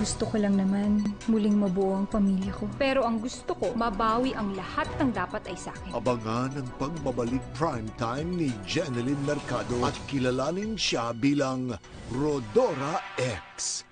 Gusto ko lang naman muling mabuo ang pamilya ko. Pero ang gusto ko, mabawi ang lahat ng dapat ay sa akin. Abangan ang pagbabalik primetime ni Jeneline Mercado at kilalanin siya bilang Rodora X.